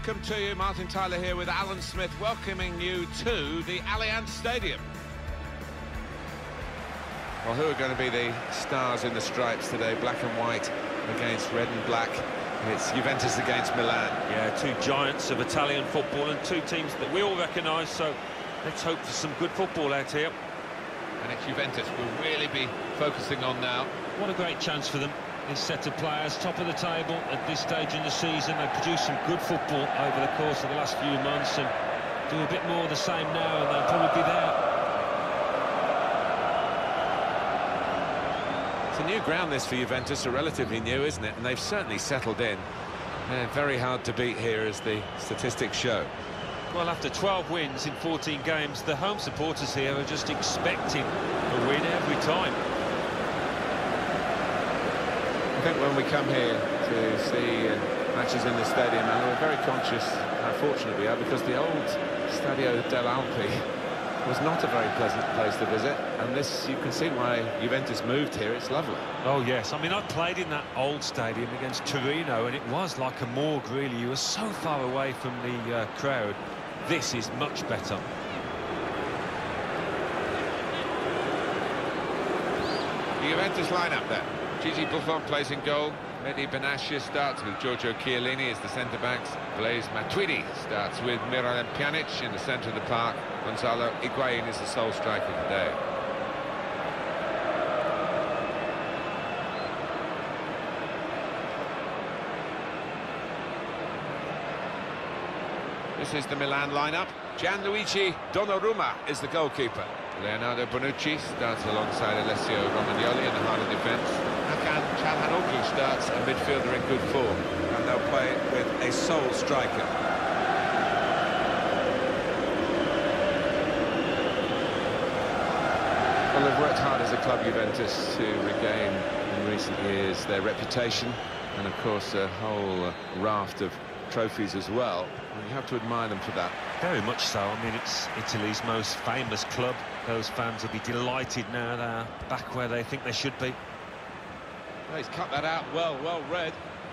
welcome to you. Martin Tyler here with Alan Smith, welcoming you to the Allianz Stadium. Well, who are going to be the stars in the stripes today? Black and white against red and black. It's Juventus against Milan. Yeah, two giants of Italian football and two teams that we all recognise, so let's hope for some good football out here. And it's Juventus we'll really be focusing on now. What a great chance for them. This set of players, top of the table at this stage in the season. They've produced some good football over the course of the last few months, and do a bit more of the same now and they'll probably be there. It's a new ground, this, for Juventus, relatively new, isn't it? And they've certainly settled in. They're very hard to beat here, as the statistics show. Well, after 12 wins in 14 games, the home supporters here are just expecting a win every time. I think when we come here to see matches in the stadium, and we're very conscious how fortunate we are, because the old Stadio dell'Alpi was not a very pleasant place to visit, and this, you can see why Juventus moved here. It's lovely. Oh yes, I mean, I played in that old stadium against Torino, and it was like a morgue, really. You were so far away from the crowd. This is much better. The Juventus lineup then. Gigi Buffon plays in goal. Mehdi Benatia starts with Giorgio Chiellini as the centre-backs. Blaise Matuidi starts with Miralem Pjanic in the centre of the park. Gonzalo Higuain is the sole striker today. This is the Milan lineup. Gianluigi Donnarumma is the goalkeeper. Leonardo Bonucci starts alongside Alessio Romagnoli in the heart of defence. Hakan Çalhanoğlu starts, a midfielder in good form. And they'll play with a sole striker. Well, they've worked hard as a club, Juventus, to regain in recent years their reputation, and of course a whole raft of trophies as well. And you have to admire them for that. Very much so. I mean, it's Italy's most famous club. Those fans will be delighted now they're back where they think they should be. Well, he's cut that out well read.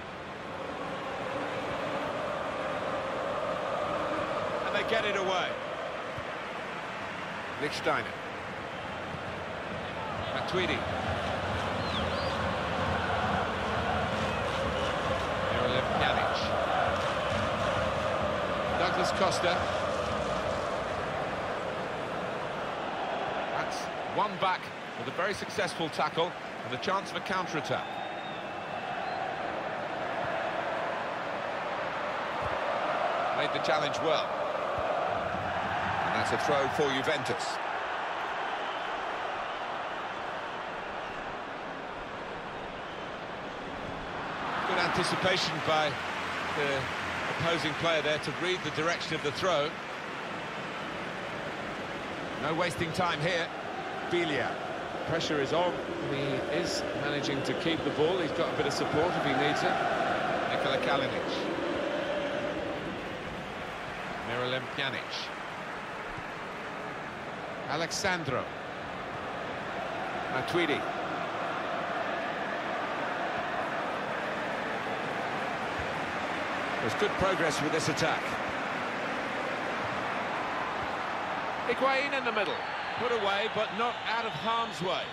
And they get it away. Nick Steiner. Matuidi. Miralem Pjanic. Douglas Costa. That's one back with a very successful tackle and a chance of a counter-attack. Made the challenge well. And that's a throw for Juventus. Good anticipation by the opposing player there to read the direction of the throw. No wasting time here. Biglia. Pressure is on. He is managing to keep the ball. He's got a bit of support if he needs it. Nikola Kalinic. Miralem Pjanic. Alexandro. Matuidi. There's good progress with this attack. Higuain in the middle. Put away, but not out of harm's way.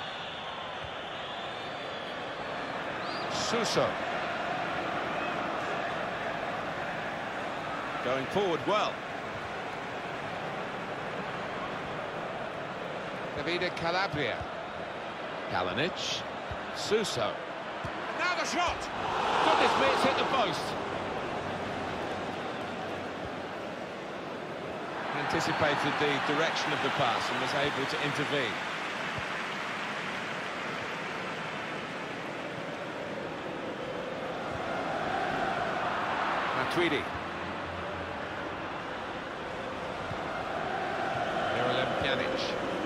Suso. Going forward well. Davide Calabria. Kalinic. Suso. Now the shot! Goodness me, it's hit the post. Anticipated the direction of the pass and was able to intervene. Matuidi. Miralem Pjanic.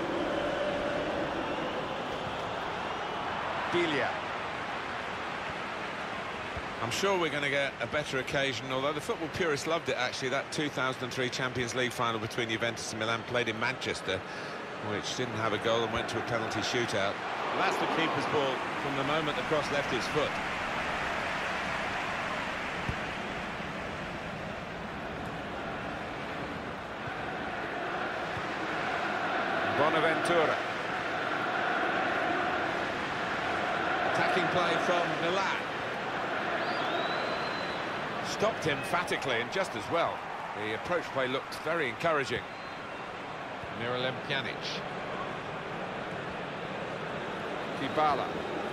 Biglia. I'm sure we're going to get a better occasion, although the football purists loved it, actually, that 2003 Champions League final between Juventus and Milan, played in Manchester, which didn't have a goal and went to a penalty shootout. Well, that's the keeper's ball from the moment the cross left his foot. Bonaventura. Attacking play from Milan. Stopped emphatically and just as well. The approach play looked very encouraging. Miralem Pjanic. Dybala.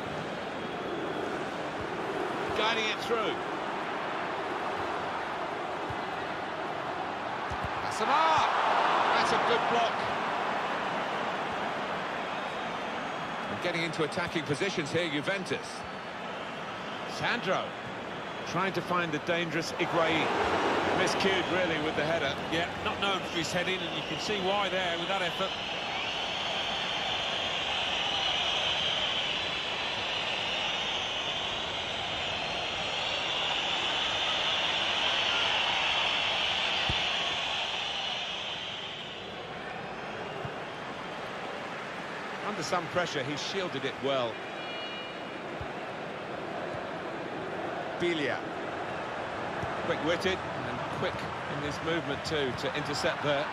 Guiding it through. Samar! That's a good block. And getting into attacking positions here, Juventus. Sandro trying to find the dangerous Higuain. Miscued, really, with the header. Yeah, not known for his heading, and you can see why there with that effort. Under some pressure, he shielded it well. Biglia. Quick-witted and quick in his movement too to intercept there.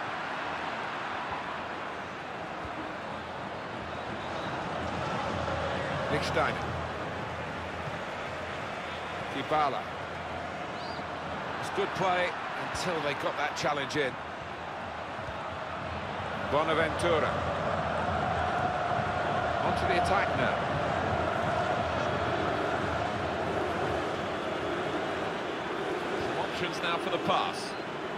Lichtsteiner. Dybala. It's good play until they got that challenge in. Bonaventura. Onto the attack now. Options now for the pass.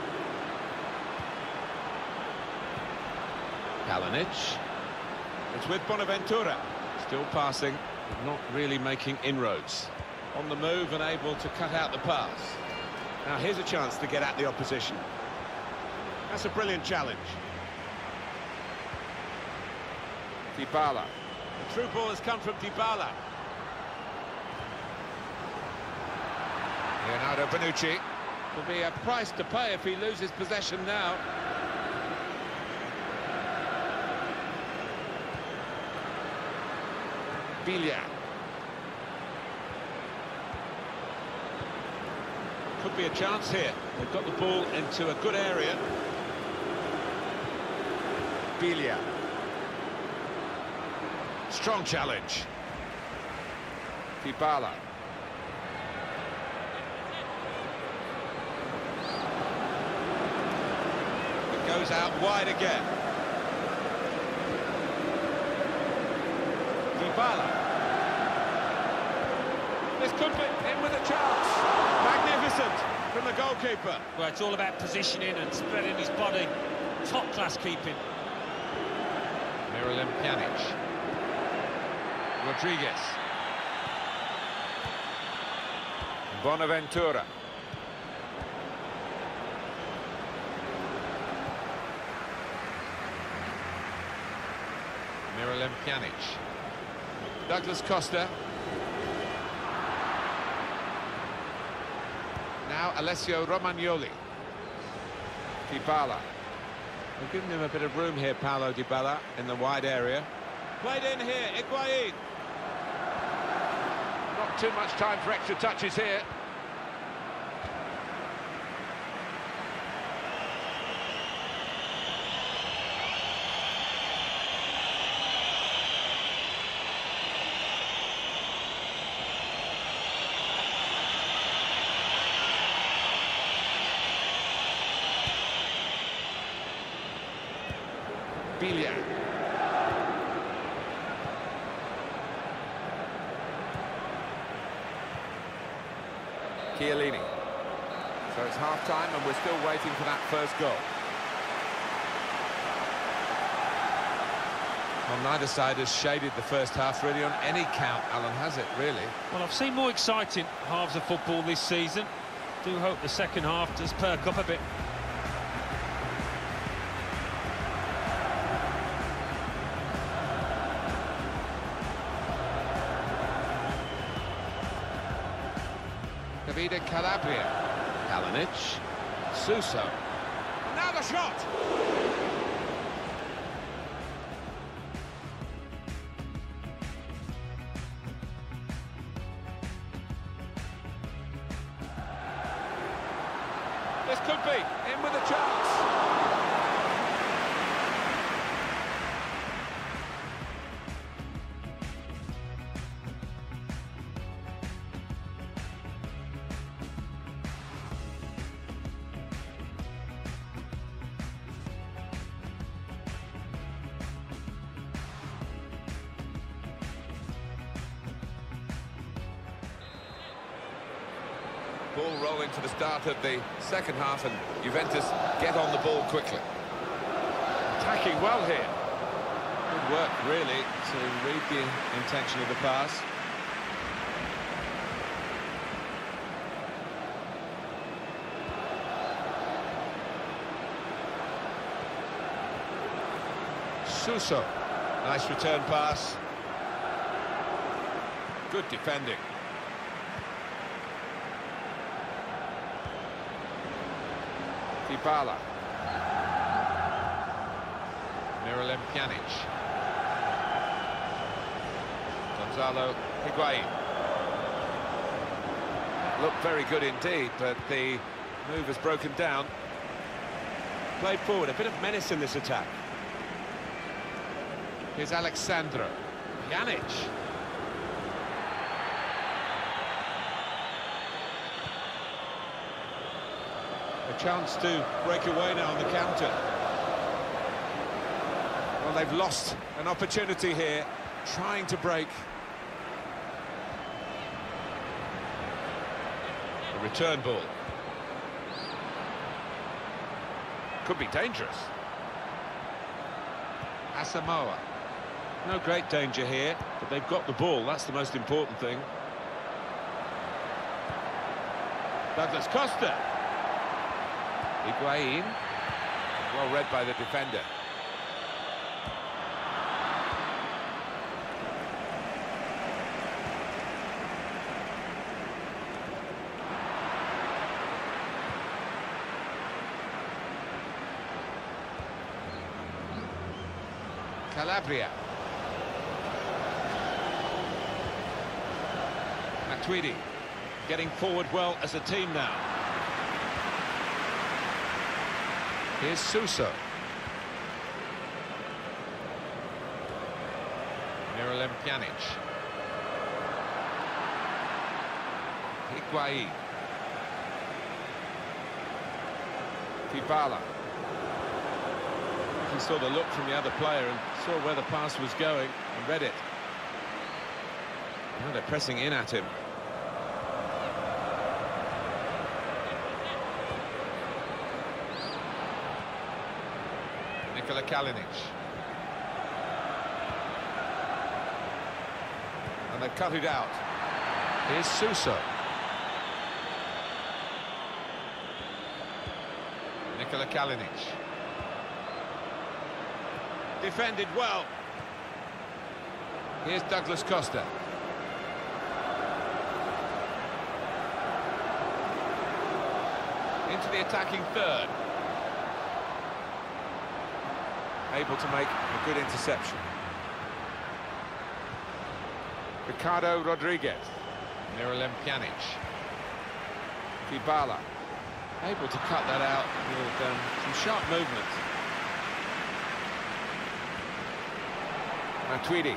Kalinic. It's with Bonaventura. Still passing, but not really making inroads. On the move and able to cut out the pass. Now here's a chance to get at the opposition. That's a brilliant challenge. Dybala. The through ball has come from Dybala. Leonardo Bonucci. Will be a price to pay if he loses possession now. Biglia. Could be a chance here. They've got the ball into a good area. Biglia. Strong challenge. Dybala. Goes out wide again. Dybala. This could be in with a chance. Magnificent from the goalkeeper. Well, it's all about positioning and spreading his body. Top-class keeping. Miralem Pjanic. Rodriguez. Bonaventura. Miralem Pjanic. Douglas Costa. Now Alessio Romagnoli. Dybala. They're giving him a bit of room here, Paulo Dybala, in the wide area. Played in here, Higuain. Not too much time for extra touches here. Biglia. Chiellini. So it's half-time and we're still waiting for that first goal. Well, neither side has shaded the first half really on any count, Alan, has it, really? Well, I've seen more exciting halves of football this season. Do hope the second half does perk up a bit. Davide Calabria. Kalinic. Suso. Now the shot! This could be in with a chance. Ball rolling for the start of the second half, and Juventus get on the ball quickly. Attacking well here. Good work, really, to read the intention of the pass. Suso. Nice return pass. Good defending. Dybala. Miralem Pjanic. Gonzalo Higuain. Looked very good indeed, but the move has broken down. Played forward, a bit of menace in this attack. Here's Alexandro. Pjanic. A chance to break away now on the counter. Well, they've lost an opportunity here, trying to break. A return ball. Could be dangerous. Asamoah. No great danger here, but they've got the ball. That's the most important thing. Douglas Costa. Higuain. Well read by the defender. Calabria. Matuidi getting forward well as a team now. Here's Suso. Miralem Pjanic. Higuain. Dybala. He saw the look from the other player and saw where the pass was going and read it. Now they're pressing in at him. Nikola Kalinic. And they've cut it out. Here's Suso. Nikola Kalinic. Defended well. Here's Douglas Costa. Into the attacking third. Able to make a good interception. Ricardo Rodriguez. Miralem Pjanic. Dybala. Able to cut that out with some sharp movement. Matuidi.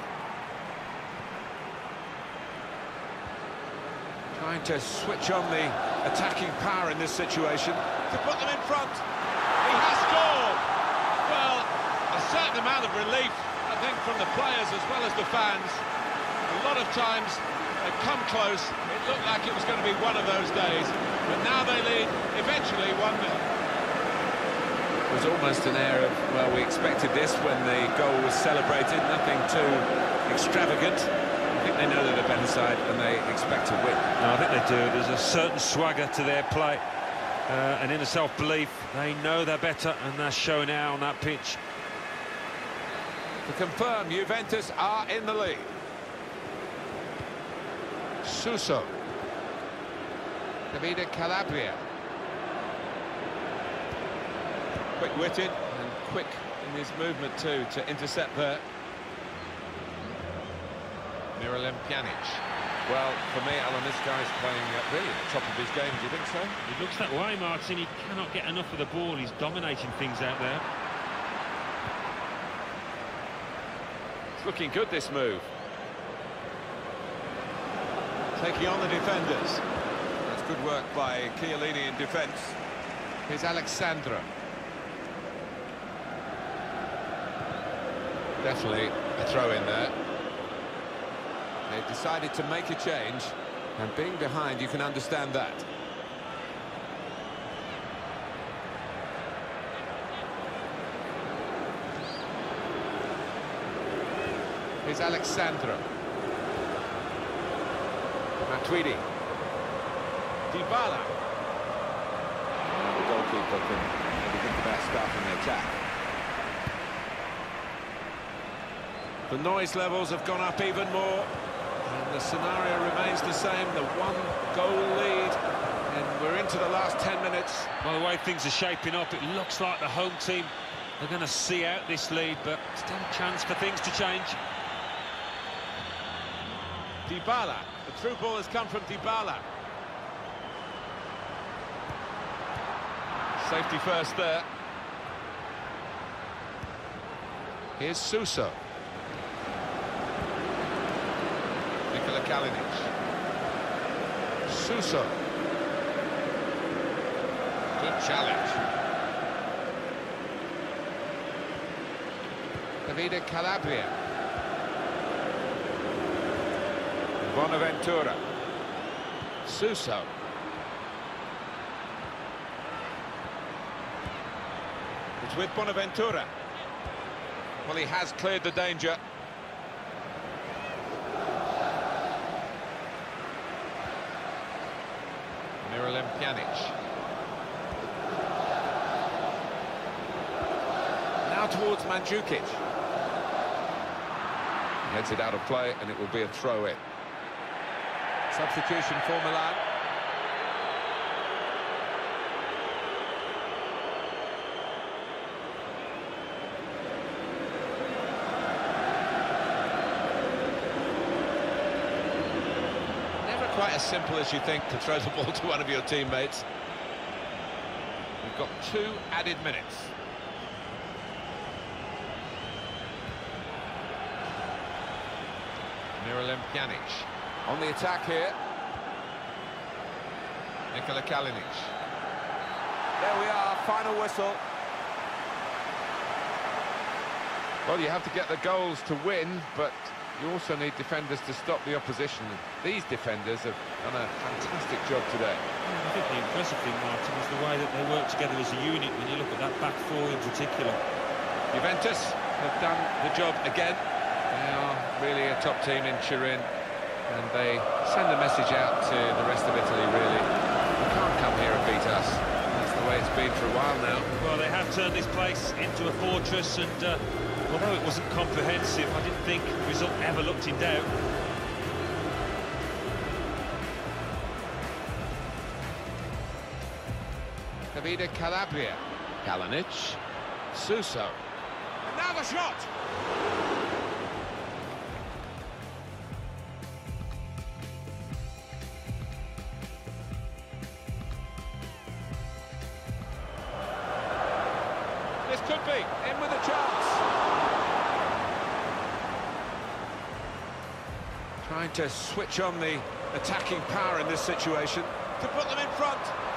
Trying to switch on the attacking power in this situation to put them in front. He has scored! Well, a certain amount of relief, I think, from the players as well as the fans. A lot of times they've come close. It looked like it was going to be one of those days. But now they lead, eventually 1-0. It was almost an air of, well, we expected this when the goal was celebrated. Nothing too extravagant. I think they know they're the better side and they expect to win. No, I think they do. There's a certain swagger to their play, and inner self-belief. They know they're better, and they're showing it out on that pitch. To confirm, Juventus are in the lead. Suso. Davide Calabria. Quick-witted and quick in his movement too to intercept there. Miralem Pjanic. Well, for me, Alan, this guy's playing really at the top of his game. Do you think so? It looks that way, Martin. He cannot get enough of the ball. He's dominating things out there. It's looking good, this move. Taking on the defenders. That's good work by Chiellini in defence. Here's Alexandro. Definitely a throw in there. They've decided to make a change, and being behind, you can understand that. is Alexandro. Matuidi. Dybala. The goalkeeper can maybe think about starting the attack. The noise levels have gone up even more, and the scenario remains the same, the one-goal lead, and we're into the last 10 minutes. By the way things are shaping up, it looks like the home team are going to see out this lead, but still a chance for things to change. Dybala, the through ball has come from Dybala. Safety first there. Here's Suso. Nikola Kalinic. Suso. Good challenge. Davide Calabria. Bonaventura. Suso. It's with Bonaventura. Well, he has cleared the danger. Miralem Pjanic. Now towards Mandzukic. Heads it out of play, and it will be a throw-in. Substitution for Milan. Never quite as simple as you think to throw the ball to one of your teammates. We've got 2 added minutes. Miralem Pjanic on the attack here. Nikola Kalinic. There we are, final whistle. Well, you have to get the goals to win, but you also need defenders to stop the opposition. These defenders have done a fantastic job today. I think the impressive thing, Martin, is the way that they work together as a unit when you look at that back four in particular. Juventus have done the job again. They are really a top team in Turin, and they send a message out to the rest of Italy, really. You can't come here and beat us. That's the way it's been for a while now. Well, they have turned this place into a fortress, and although it wasn't comprehensive, I didn't think the result ever looked in doubt. Davide Calabria. Kalinic. Suso. And now the shot! This could be in with a chance. Trying to switch on the attacking power in this situation to put them in front.